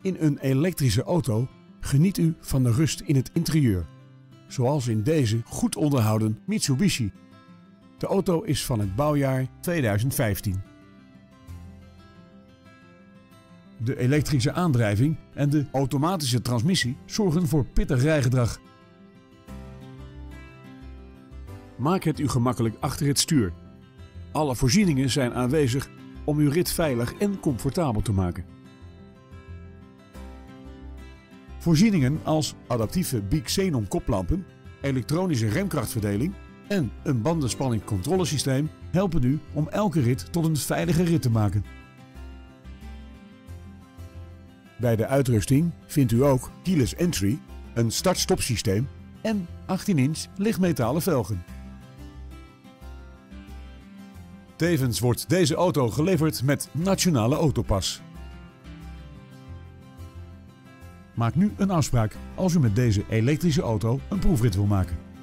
In een elektrische auto geniet u van de rust in het interieur. Zoals in deze goed onderhouden Mitsubishi. De auto is van het bouwjaar 2015. De elektrische aandrijving en de automatische transmissie zorgen voor pittig rijgedrag. Maak het u gemakkelijk achter het stuur. Alle voorzieningen zijn aanwezig om uw rit veilig en comfortabel te maken. Voorzieningen als adaptieve Bi-Xenon koplampen, elektronische remkrachtverdeling en een bandenspanning-controlesysteem helpen u om elke rit tot een veilige rit te maken. Bij de uitrusting vindt u ook keyless entry, een start-stop systeem en 18-inch lichtmetalen velgen. Tevens wordt deze auto geleverd met Nationale Autopas. Maak nu een afspraak als u met deze elektrische auto een proefrit wil maken.